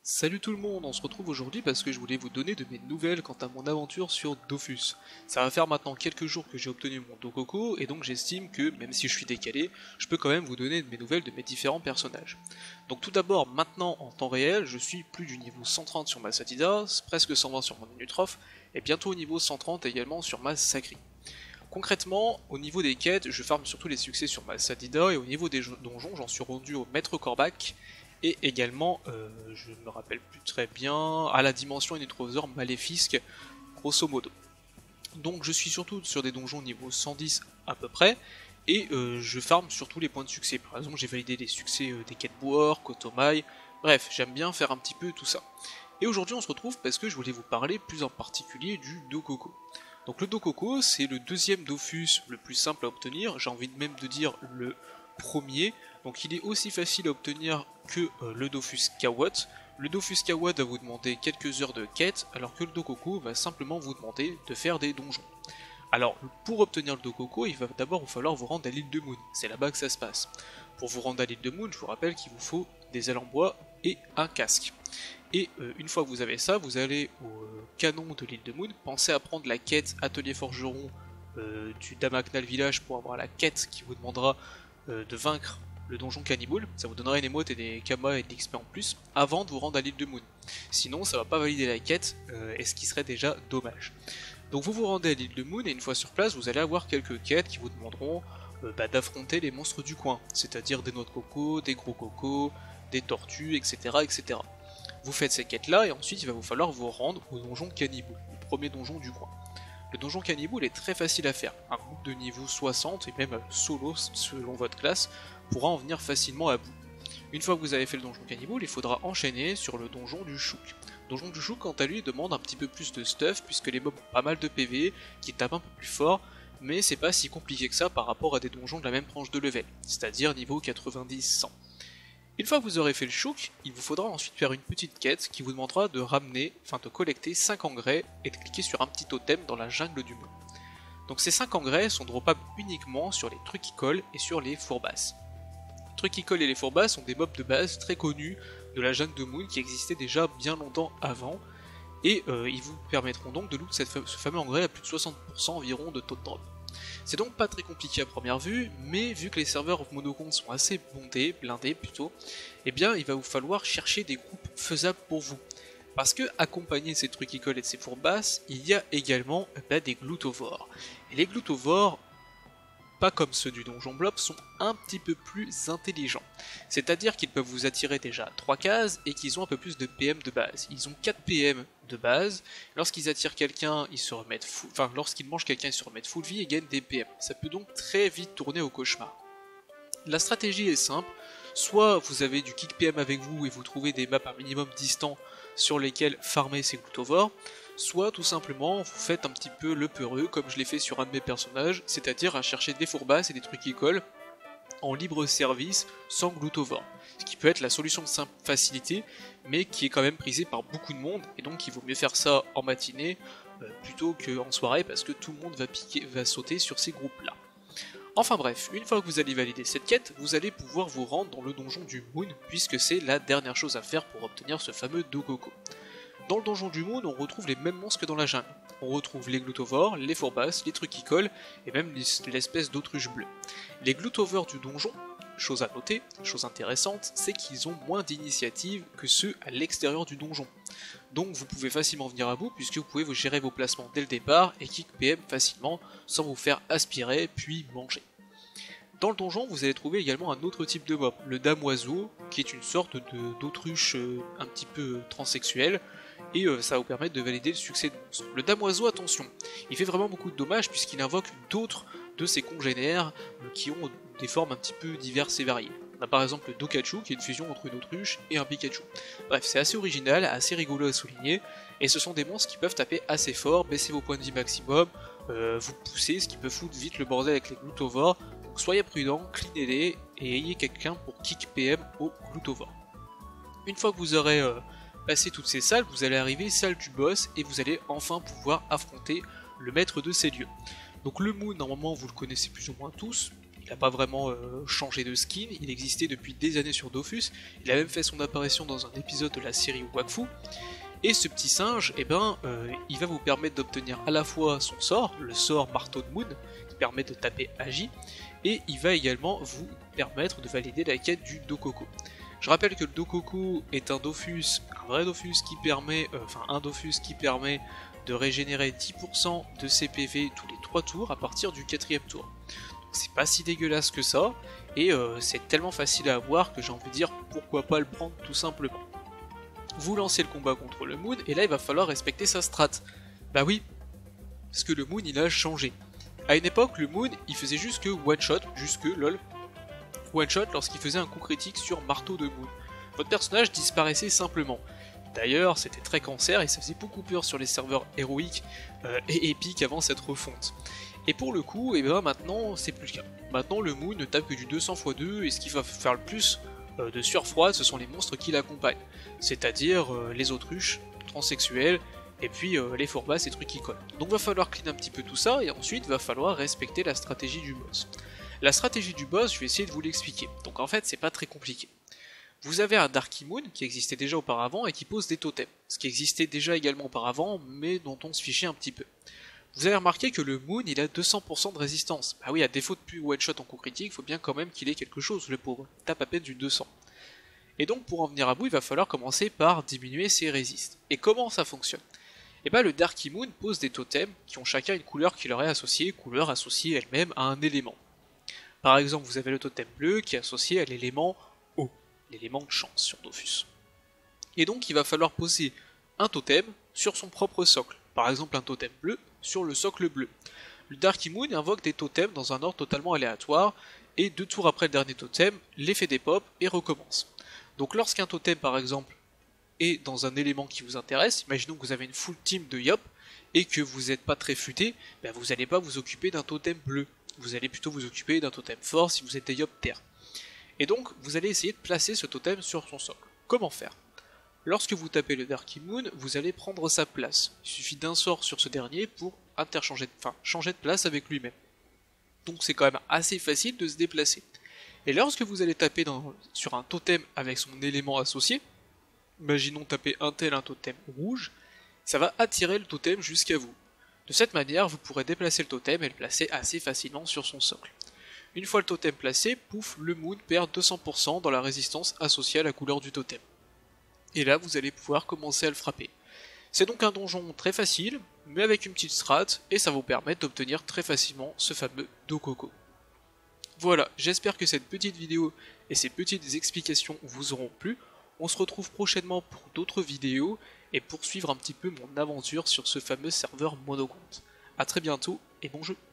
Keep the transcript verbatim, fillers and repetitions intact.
Salut tout le monde, on se retrouve aujourd'hui parce que je voulais vous donner de mes nouvelles quant à mon aventure sur Dofus. Ça va faire maintenant quelques jours que j'ai obtenu mon Dokoko et donc j'estime que, même si je suis décalé, je peux quand même vous donner de mes nouvelles de mes différents personnages. Donc tout d'abord, maintenant en temps réel, je suis plus du niveau cent trente sur ma Satida, presque cent vingt sur mon Inutrof, et bientôt au niveau cent trente également sur ma Sakri. Concrètement, au niveau des quêtes, je farme surtout les succès sur ma Sadida et au niveau des donjons, j'en suis rendu au Maître Corbac et également, euh, je me rappelle plus très bien, à la dimension Inutrosaur Maléfisque, grosso modo. Donc je suis surtout sur des donjons niveau cent dix à peu près, et euh, je farme surtout les points de succès. Par exemple, j'ai validé les succès euh, des quêtes Boor, Kotomai, bref, j'aime bien faire un petit peu tout ça. Et aujourd'hui on se retrouve parce que je voulais vous parler plus en particulier du Dokoko. Donc le Dokoko, c'est le deuxième Dofus le plus simple à obtenir, j'ai envie même de dire le premier, donc il est aussi facile à obtenir que euh, le Dofus Kawot. Le Dofus Kawot va vous demander quelques heures de quête, alors que le Dokoko va simplement vous demander de faire des donjons. Alors pour obtenir le Dokoko, il va d'abord vous falloir vous rendre à l'île de Moon, c'est là-bas que ça se passe. Pour vous rendre à l'île de Moon, je vous rappelle qu'il vous faut des ailes en bois et un casque. Et euh, une fois que vous avez ça, vous allez au euh, canon de l'île de Moon, pensez à prendre la quête Atelier Forgeron euh, du Damaknal Village pour avoir la quête qui vous demandera euh, de vaincre le donjon Cannibal, ça vous donnera une émote et des kamas et de l'X P en plus, avant de vous rendre à l'île de Moon. Sinon ça va pas valider la quête, euh, et ce qui serait déjà dommage. Donc vous vous rendez à l'île de Moon, et une fois sur place, vous allez avoir quelques quêtes qui vous demanderont euh, bah, d'affronter les monstres du coin, c'est-à-dire des noix de coco, des gros cocos, des tortues, et cetera et cetera. Vous faites ces quêtes là et ensuite il va vous falloir vous rendre au donjon Cannibal, le premier donjon du coin. Le donjon Cannibal est très facile à faire, un groupe de niveau soixante et même solo selon votre classe pourra en venir facilement à bout. Une fois que vous avez fait le donjon Cannibal, il faudra enchaîner sur le donjon du Chouk. Le donjon du Chouk quant à lui demande un petit peu plus de stuff puisque les mobs ont pas mal de P V, qui tapent un peu plus fort, mais c'est pas si compliqué que ça par rapport à des donjons de la même tranche de level, c'est-à-dire niveau quatre-vingt-dix cent. Une fois que vous aurez fait le chouk, il vous faudra ensuite faire une petite quête qui vous demandera de ramener, enfin de collecter cinq engrais et de cliquer sur un petit totem dans la jungle du monde. Donc ces cinq engrais sont droppables uniquement sur les Trucicoles et sur les Fourbasses. Les Trucicoles et les Fourbasses sont des mobs de base très connus de la jungle de Moon qui existaient déjà bien longtemps avant, et euh, ils vous permettront donc de loot cette, ce fameux engrais à plus de soixante pour cent environ de taux de drop. C'est donc pas très compliqué à première vue, mais vu que les serveurs monocomptes sont assez bondés, blindés plutôt, eh bien il va vous falloir chercher des groupes faisables pour vous. Parce que, accompagné de ces Trucicoles et de ces Fourbasses, il y a également eh ben, des Gloutovores. Et les Gloutovores, pas comme ceux du donjon Blob, sont un petit peu plus intelligents. C'est-à-dire qu'ils peuvent vous attirer déjà trois cases et qu'ils ont un peu plus de P M de base. Ils ont quatre P M de base, lorsqu'ils attirent quelqu'un, ils se remettent full... enfin lorsqu'ils mangent quelqu'un, ils se remettent full vie et gagnent des P M. Ça peut donc très vite tourner au cauchemar. La stratégie est simple, soit vous avez du kick P M avec vous et vous trouvez des maps un minimum distants sur lesquels farmer ces Gloutovores, soit tout simplement vous faites un petit peu le peureux comme je l'ai fait sur un de mes personnages, c'est-à-dire à chercher des Fourbasses et des Trucicoles en libre service sans Gloutovore, ce qui peut être la solution de simple facilité, mais qui est quand même prisée par beaucoup de monde, et donc il vaut mieux faire ça en matinée euh, plutôt qu'en soirée, parce que tout le monde va, piquer, va sauter sur ces groupes-là. Enfin bref, une fois que vous allez valider cette quête, vous allez pouvoir vous rendre dans le donjon du Moon, puisque c'est la dernière chose à faire pour obtenir ce fameux Dokoko. Dans le donjon du Moon, on retrouve les mêmes monstres que dans la jungle. On retrouve les Gloutovores, les Fourbasses, les Trucicoles, et même l'espèce d'autruche bleue. Les Gloutovores du donjon, chose à noter, chose intéressante, c'est qu'ils ont moins d'initiative que ceux à l'extérieur du donjon. Donc vous pouvez facilement venir à bout, puisque vous pouvez vous gérer vos placements dès le départ, et kick P M facilement, sans vous faire aspirer, puis manger. Dans le donjon, vous allez trouver également un autre type de mob, le damoiseau, qui est une sorte d'autruche euh, un petit peu transsexuelle, et euh, ça va vous permettre de valider le succès de monstre. Le damoiseau, attention, il fait vraiment beaucoup de dommages puisqu'il invoque d'autres de ses congénères euh, qui ont des formes un petit peu diverses et variées. On a par exemple le Dokachu qui est une fusion entre une autruche et un Pikachu. Bref, c'est assez original, assez rigolo à souligner, et ce sont des monstres qui peuvent taper assez fort, baisser vos points de vie maximum, euh, vous pousser, ce qui peut foutre vite le bordel avec les Gloutovores. Donc soyez prudents, cleanez-les et ayez quelqu'un pour kick P M au Gloutovore. Une fois que vous aurez euh, passé toutes ces salles, vous allez arriver salle du boss et vous allez enfin pouvoir affronter le maître de ces lieux. Donc le Moon, normalement vous le connaissez plus ou moins tous, n'a pas vraiment euh, changé de skin, il existait depuis des années sur Dofus, il a même fait son apparition dans un épisode de la série Wakfu, et ce petit singe, eh ben, euh, il va vous permettre d'obtenir à la fois son sort, le sort Marteau de Moon, qui permet de taper Agi, et il va également vous permettre de valider la quête du Dokoko. Je rappelle que le Dokoko est un Dofus, un vrai Dofus qui permet, euh, enfin un Dofus qui permet de régénérer dix pour cent de ses P V tous les trois tours à partir du quatrième tour. Donc c'est pas si dégueulasse que ça, et euh, c'est tellement facile à avoir que j'ai envie de dire pourquoi pas le prendre tout simplement. Vous lancez le combat contre le Moon, et là il va falloir respecter sa strat. Bah oui, parce que le Moon il a changé. À une époque, le Moon il faisait juste que one shot, juste que lol, one shot lorsqu'il faisait un coup critique sur Marteau de Moon. Votre personnage disparaissait simplement. D'ailleurs, c'était très cancer et ça faisait beaucoup peur sur les serveurs héroïques euh, et épiques avant cette refonte. Et pour le coup, et ben maintenant c'est plus le cas. Maintenant le Moon ne tape que du deux cents fois deux et ce qui va faire le plus euh, de surfroid, ce sont les monstres qui l'accompagnent. C'est-à-dire euh, les autruches, transsexuels, et puis euh, les fourbasses et trucs qui collent. Donc va falloir clean un petit peu tout ça et ensuite va falloir respecter la stratégie du boss. La stratégie du boss, je vais essayer de vous l'expliquer. Donc en fait, c'est pas très compliqué. Vous avez un Darky Moon qui existait déjà auparavant et qui pose des totems, ce qui existait déjà également auparavant, mais dont on se fichait un petit peu. Vous avez remarqué que le Moon, il a deux cents pour cent de résistance. Bah oui, à défaut de plus one shot en coup critique, il faut bien quand même qu'il ait quelque chose, le pauvre. Il tape à peine du deux cents. Et donc pour en venir à bout, il va falloir commencer par diminuer ses résistes. Et comment ça fonctionne? Et bah le Darky Moon pose des totems qui ont chacun une couleur qui leur est associée, couleur associée elle-même à un élément. Par exemple, vous avez le totem bleu qui est associé à l'élément eau, l'élément de chance sur Dofus. Et donc il va falloir poser un totem sur son propre socle, par exemple un totem bleu sur le socle bleu. Le Darky Moon invoque des totems dans un ordre totalement aléatoire, et deux tours après le dernier totem, l'effet des pop et recommence. Donc lorsqu'un totem par exemple est dans un élément qui vous intéresse, imaginons que vous avez une full team de Yop, et que vous n'êtes pas très futé, ben vous n'allez pas vous occuper d'un totem bleu, vous allez plutôt vous occuper d'un totem fort si vous êtes des Yop terre. Et donc vous allez essayer de placer ce totem sur son socle. Comment faire? Lorsque vous tapez le Darky Moon, vous allez prendre sa place. Il suffit d'un sort sur ce dernier pour interchanger de, enfin, changer de place avec lui-même. Donc c'est quand même assez facile de se déplacer. Et lorsque vous allez taper dans, sur un totem avec son élément associé, imaginons taper un tel un totem rouge, ça va attirer le totem jusqu'à vous. De cette manière, vous pourrez déplacer le totem et le placer assez facilement sur son socle. Une fois le totem placé, pouf, le Moon perd deux cents pour cent dans la résistance associée à la couleur du totem. Et là, vous allez pouvoir commencer à le frapper. C'est donc un donjon très facile, mais avec une petite strat, et ça vous permet d'obtenir très facilement ce fameux Dokoko. Voilà, j'espère que cette petite vidéo et ces petites explications vous auront plu. On se retrouve prochainement pour d'autres vidéos, et poursuivre un petit peu mon aventure sur ce fameux serveur monogone. A très bientôt, et bon jeu!